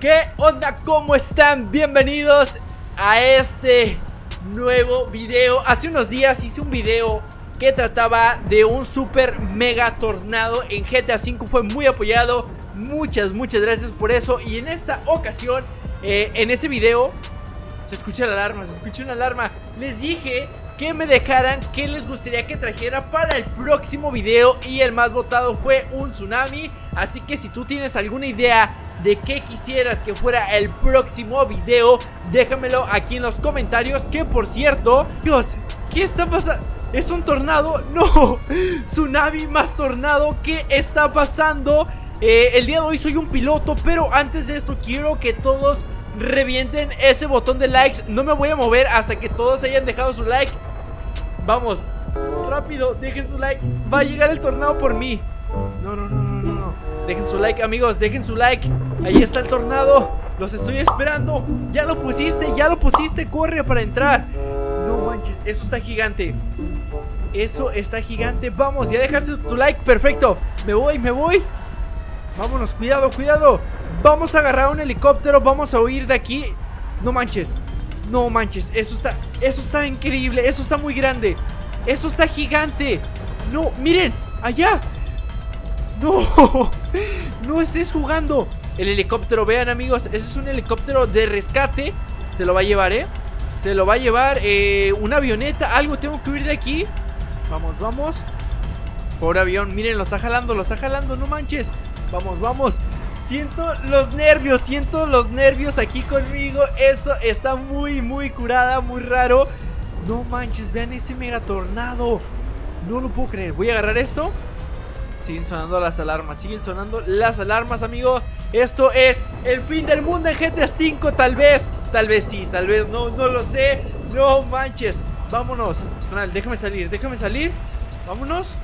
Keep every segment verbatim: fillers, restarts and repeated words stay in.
¿Qué onda? ¿Cómo están? Bienvenidos a este nuevo video. Hace unos días hice un video que trataba de un super mega tornado en G T A cinco. Fue muy apoyado. Muchas, muchas gracias por eso. Y en esta ocasión, eh, en ese video, se escucha la alarma, se escucha una alarma. Les dije que me dejaran qué les gustaría que trajera para el próximo video, y el más votado fue un tsunami. Así que si tú tienes alguna idea de qué quisieras que fuera el próximo video, déjamelo aquí en los comentarios. Que por cierto, Dios, ¿qué está pasando? ¿Es un tornado? No, tsunami más tornado. ¿Qué está pasando? Eh, el día de hoy soy un piloto, pero antes de esto quiero que todos revienten ese botón de likes. No me voy a mover hasta que todos hayan dejado su like. Vamos, rápido, dejen su like. Va a llegar el tornado por mí. No, no, no, no, no, no. Dejen su like, amigos, dejen su like. Ahí está el tornado, los estoy esperando. Ya lo pusiste, ya lo pusiste, corre para entrar. No manches, eso está gigante. Eso está gigante, vamos, ya dejaste tu like, perfecto. Me voy, me voy. Vámonos, cuidado, cuidado. Vamos a agarrar un helicóptero, vamos a huir de aquí. No manches, no manches, eso está, eso está increíble, eso está muy grande. Eso está gigante. No, miren, allá. No, no estés jugando. El helicóptero, vean amigos, ese es un helicóptero de rescate. Se lo va a llevar, eh Se lo va a llevar, eh, una avioneta, algo, tengo que huir de aquí. Vamos, vamos. Pobre avión, miren, lo está jalando, lo está jalando, no manches. Vamos, vamos. Siento los nervios, siento los nervios aquí conmigo. Eso está muy, muy curada, muy raro. No manches, vean ese mega tornado. No lo puedo creer, voy a agarrar esto. Siguen sonando las alarmas, siguen sonando las alarmas, amigo. Esto es el fin del mundo en G T A cinco, tal vez. Tal vez sí, tal vez no, no lo sé. No manches, vámonos. Ronald, déjame salir, déjame salir. Vámonos.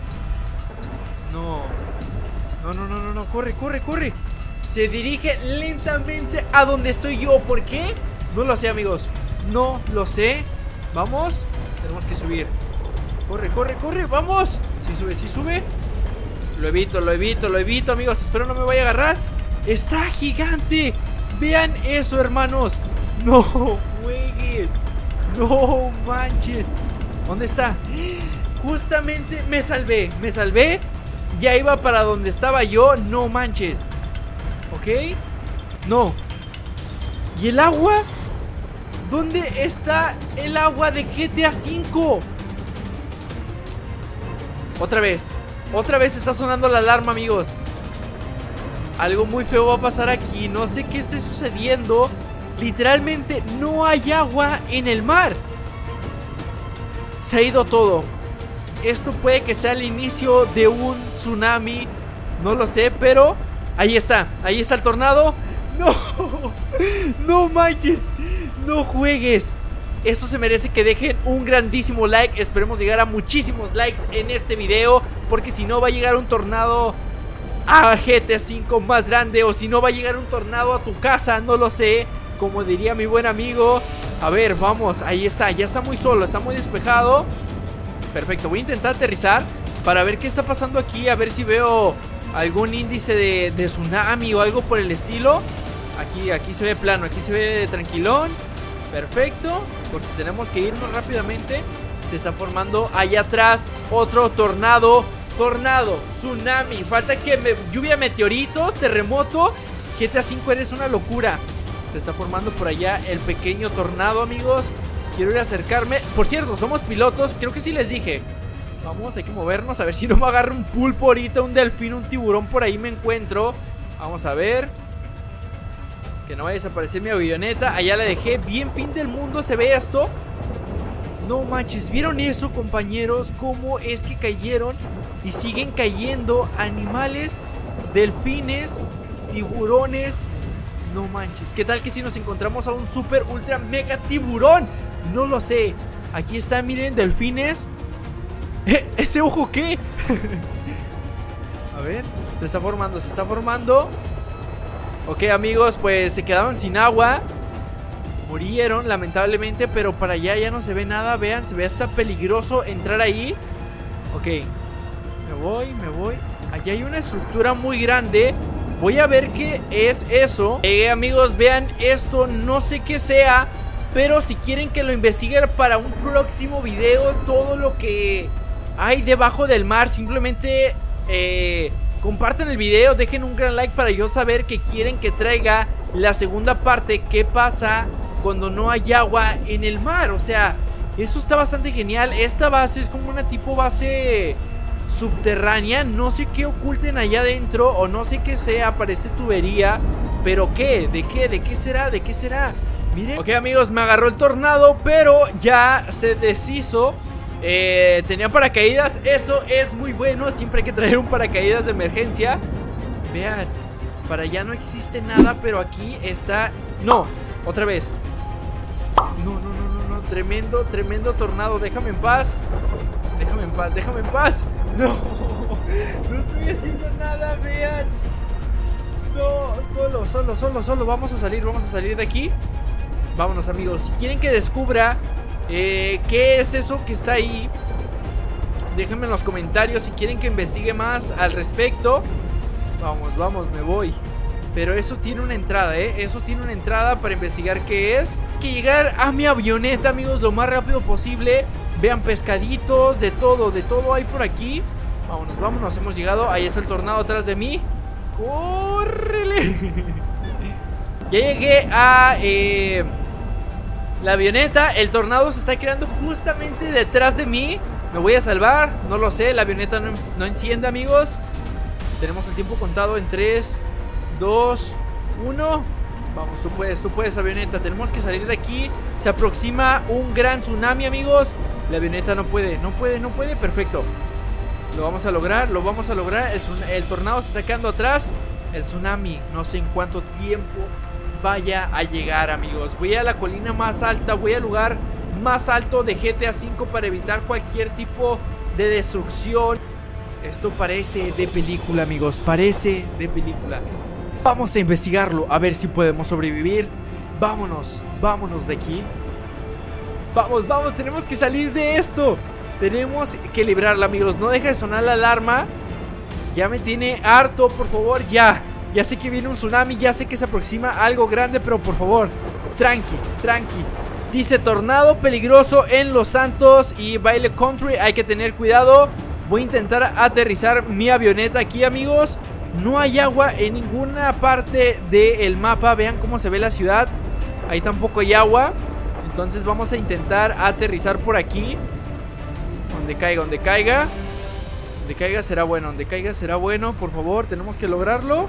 No. No, no, no, no, no, corre, corre, corre. Se dirige lentamente a donde estoy yo. ¿Por qué? No lo sé, amigos. No lo sé. Vamos, tenemos que subir. Corre, corre, corre, vamos. Si sube, si sube. Lo evito, lo evito, lo evito, amigos. Espero no me vaya a agarrar. Está gigante. Vean eso, hermanos. No juegues. No manches. ¿Dónde está? Justamente me salvé, me salvé. Ya iba para donde estaba yo. No manches. ¿Ok? No. ¿Y el agua? ¿Dónde está el agua de G T A cinco? Otra vez. Otra vez está sonando la alarma, amigos. Algo muy feo va a pasar aquí. No sé qué esté sucediendo. Literalmente no hay agua en el mar. Se ha ido todo. Esto puede que sea el inicio de un tsunami. No lo sé, pero ahí está, ahí está el tornado. No, no manches. No juegues. Esto se merece que dejen un grandísimo like. Esperemos llegar a muchísimos likes en este video, porque si no va a llegar un tornado a G T A cinco más grande. O si no va a llegar un tornado a tu casa, no lo sé, como diría mi buen amigo. A ver, vamos, ahí está, ya está muy solo, está muy despejado. Perfecto, voy a intentar aterrizar para ver qué está pasando aquí. A ver si veo algún índice de, de tsunami o algo por el estilo. Aquí, aquí se ve plano, aquí se ve tranquilón. Perfecto, por si tenemos que irnos rápidamente. Se está formando allá atrás otro tornado. Tornado, tsunami, falta que me... lluvia, meteoritos, terremoto. G T A cinco eres una locura. Se está formando por allá el pequeño tornado, amigos. Quiero ir a acercarme. Por cierto, somos pilotos, creo que sí les dije. Vamos, hay que movernos, a ver si no me agarra un pulpo ahorita, un delfín, un tiburón, por ahí me encuentro. Vamos a ver. Que no vaya a desaparecer mi avioneta. Allá la dejé, bien fin del mundo se ve esto. No manches, ¿vieron eso, compañeros? ¿Cómo es que cayeron? Y siguen cayendo animales, delfines, tiburones. No manches, ¿qué tal que si nos encontramos a un super ultra mega tiburón? No lo sé. Aquí está, miren, delfines. ¿Eh? ¿Ese ojo qué? A ver, se está formando, se está formando. Ok, amigos, pues se quedaron sin agua. Murieron, lamentablemente, pero para allá ya no se ve nada. Vean, se ve hasta peligroso entrar ahí. Ok, me voy, me voy. Allá hay una estructura muy grande. Voy a ver qué es eso. Eh, amigos, vean esto. No sé qué sea, pero si quieren que lo investigue para un próximo video, todo lo que hay debajo del mar, simplemente eh, compartan el video, dejen un gran like para yo saber que quieren que traiga la segunda parte. ¿Qué pasa cuando no hay agua en el mar? O sea, eso está bastante genial. Esta base es como una tipo base subterránea. No sé qué oculten allá adentro, o no sé qué sea, parece tubería. Pero ¿qué? ¿De qué? ¿De qué será? ¿De qué será? Miren. Ok, amigos, me agarró el tornado, pero ya se deshizo. eh, Tenía paracaídas, eso es muy bueno. Siempre hay que traer un paracaídas de emergencia. Vean, para allá no existe nada, pero aquí está. No, otra vez. No, no, no, no, no. Tremendo, tremendo tornado. Déjame en paz. Déjame en paz, déjame en paz. No, no estoy haciendo nada, vean. No, solo, solo, solo, solo. Vamos a salir, vamos a salir de aquí. Vámonos, amigos. Si quieren que descubra eh, qué es eso que está ahí, déjenme en los comentarios. Si quieren que investigue más al respecto. Vamos, vamos, me voy. Pero eso tiene una entrada, ¿eh? Eso tiene una entrada para investigar qué es. Hay que llegar a mi avioneta, amigos, lo más rápido posible. Vean, pescaditos, de todo, de todo hay por aquí. Vámonos, vámonos, hemos llegado. Ahí está el tornado atrás de mí. ¡Córrele! Ya llegué a eh, la avioneta. El tornado se está creando justamente detrás de mí. ¿Me voy a salvar? No lo sé, la avioneta no, no enciende, amigos. Tenemos el tiempo contado en tres, dos, uno. Vamos, tú puedes, tú puedes, avioneta. Tenemos que salir de aquí. Se aproxima un gran tsunami, amigos. La avioneta no puede, no puede, no puede. Perfecto. Lo vamos a lograr, lo vamos a lograr. El, el tornado se está quedando atrás. El tsunami, no sé en cuánto tiempo vaya a llegar, amigos. Voy a la colina más alta, voy al lugar más alto de G T A cinco para evitar cualquier tipo de destrucción. Esto parece de película, amigos. Parece de película. Vamos a investigarlo, a ver si podemos sobrevivir. Vámonos, vámonos de aquí. Vamos, vamos, tenemos que salir de esto. Tenemos que librarla, amigos. No deja de sonar la alarma. Ya me tiene harto, por favor, ya. Ya sé que viene un tsunami, ya sé que se aproxima algo grande, pero por favor, tranqui, tranqui. Dice tornado peligroso en Los Santos y Baile Country. Hay que tener cuidado. Voy a intentar aterrizar mi avioneta aquí, amigos. No hay agua en ninguna parte del mapa. Vean cómo se ve la ciudad. Ahí tampoco hay agua. Entonces vamos a intentar aterrizar por aquí. Donde caiga, donde caiga. Donde caiga será bueno, donde caiga será bueno. Por favor, tenemos que lograrlo.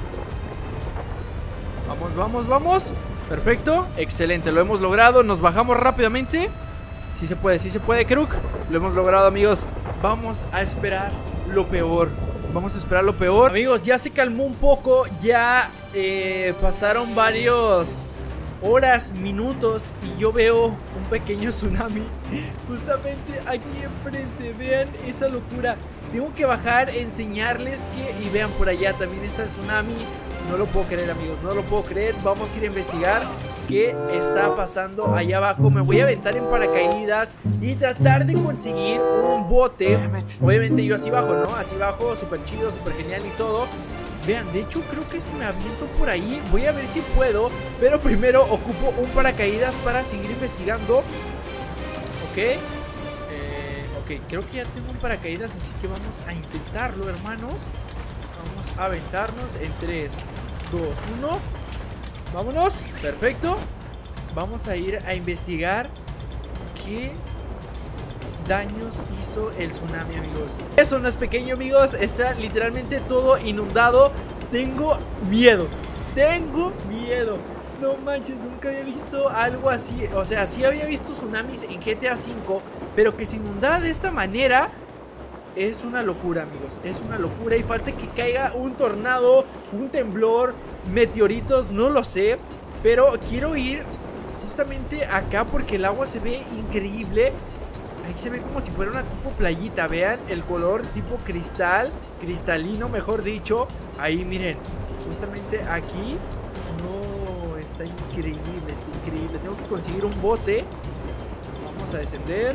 Vamos, vamos, vamos. Perfecto, excelente, lo hemos logrado. Nos bajamos rápidamente. Sí se puede, sí se puede, Kruk. Lo hemos logrado, amigos. Vamos a esperar lo peor. Vamos a esperar lo peor. Amigos, ya se calmó un poco. Ya eh, pasaron varios horas, minutos, y yo veo un pequeño tsunami justamente aquí enfrente. Vean esa locura. Tengo que bajar, enseñarles que... Y vean, por allá también está el tsunami. No lo puedo creer, amigos, no lo puedo creer. Vamos a ir a investigar qué está pasando allá abajo. Me voy a aventar en paracaídas y tratar de conseguir un bote. Obviamente yo así bajo, ¿no? Así bajo, súper chido, súper genial y todo. Vean, de hecho creo que si me aviento por ahí, voy a ver si puedo. Pero primero ocupo un paracaídas para seguir investigando. Ok. eh, Ok, creo que ya tengo un paracaídas, así que vamos a intentarlo, hermanos. Vamos a aventarnos en tres, dos, uno. Vámonos, perfecto. Vamos a ir a investigar qué daños hizo el tsunami, amigos. Eso no es pequeño, amigos. Está literalmente todo inundado. Tengo miedo. Tengo miedo. No manches, nunca había visto algo así. O sea, sí había visto tsunamis en G T A cinco, pero que se inundara de esta manera es una locura, amigos. Es una locura. Y falta que caiga un tornado, un temblor, meteoritos, no lo sé. Pero quiero ir justamente acá porque el agua se ve increíble. Ahí se ve como si fuera una tipo playita. Vean el color tipo cristal, cristalino, mejor dicho. Ahí miren, justamente aquí. No, está increíble, está increíble. Tengo que conseguir un bote. Vamos a descender.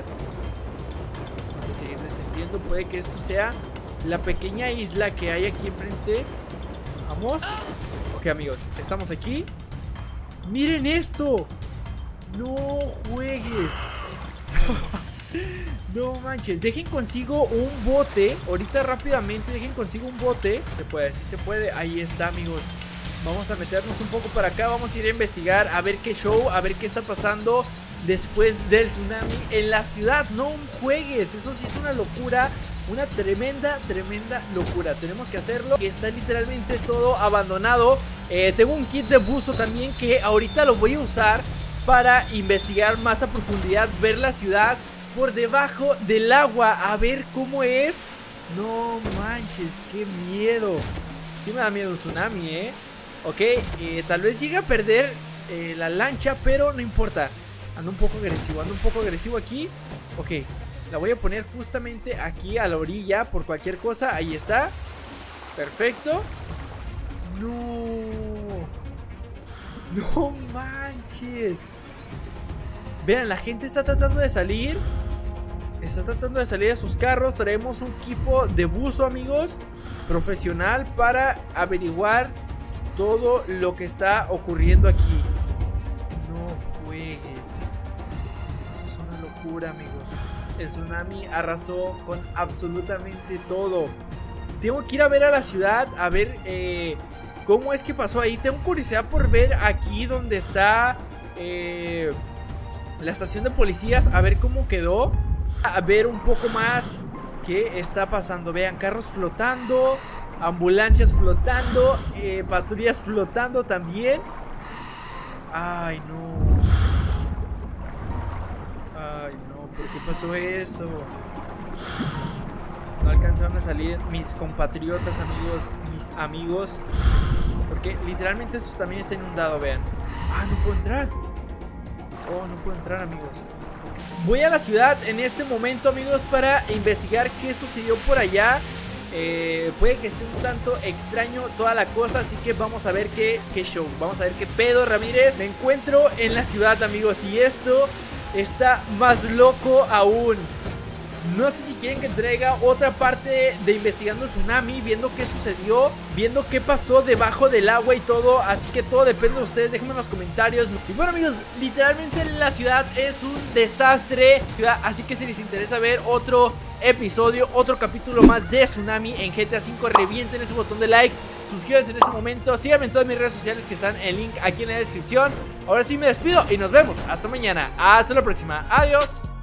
Vamos a seguir descendiendo. Puede que esto sea la pequeña isla que hay aquí enfrente. Vamos. Ok, amigos, estamos aquí. Miren esto. No juegues. No manches. Dejen consigo un bote. Ahorita rápidamente dejen consigo un bote. Se puede, sí se puede. Ahí está, amigos. Vamos a meternos un poco para acá. Vamos a ir a investigar, a ver qué show, a ver qué está pasando después del tsunami en la ciudad. No juegues, eso sí es una locura. Una tremenda, tremenda locura. Tenemos que hacerlo. Está literalmente todo abandonado. eh, Tengo un kit de buzo también que ahorita lo voy a usar para investigar más a profundidad, ver la ciudad por debajo del agua, a ver cómo es. No manches, qué miedo. Sí me da miedo un tsunami, eh Ok, eh, tal vez llegue a perder eh, la lancha, pero no importa. Ando un poco agresivo, ando un poco agresivo aquí. Ok, la voy a poner justamente aquí a la orilla por cualquier cosa. Ahí está. Perfecto. No. No manches. Vean, la gente está tratando de salir. Está tratando de salir de sus carros. Traemos un equipo de buzo, amigos, profesional, para averiguar todo lo que está ocurriendo aquí. No juegues. Eso es una locura, amigos. El tsunami arrasó con absolutamente todo. Tengo que ir a ver a la ciudad, a ver eh, cómo es que pasó ahí. Tengo curiosidad por ver aquí donde está eh, la estación de policías, a ver cómo quedó. A ver un poco más qué está pasando. Vean, carros flotando, ambulancias flotando, eh, patrullas flotando también. Ay, no. Ay, no. ¿Por qué pasó eso? No alcanzaron a salir mis compatriotas, amigos, mis amigos, porque literalmente esto también está inundado, vean. Ah, no puedo entrar. Oh, no puedo entrar, amigos. Voy a la ciudad en este momento, amigos, para investigar qué sucedió por allá. eh, Puede que sea un tanto extraño toda la cosa, así que vamos a ver qué, qué show. Vamos a ver qué pedo, Ramírez. Me encuentro en la ciudad, amigos, y esto está más loco aún. No sé si quieren que traiga otra parte de investigando el tsunami, viendo qué sucedió, viendo qué pasó debajo del agua y todo. Así que todo depende de ustedes, déjenme en los comentarios. Y bueno, amigos, literalmente la ciudad es un desastre. Así que si les interesa ver otro episodio, otro capítulo más de Tsunami en G T A cinco, revienten ese botón de likes, suscríbanse en ese momento, síganme en todas mis redes sociales que están en el link aquí en la descripción. Ahora sí me despido y nos vemos hasta mañana. Hasta la próxima, adiós.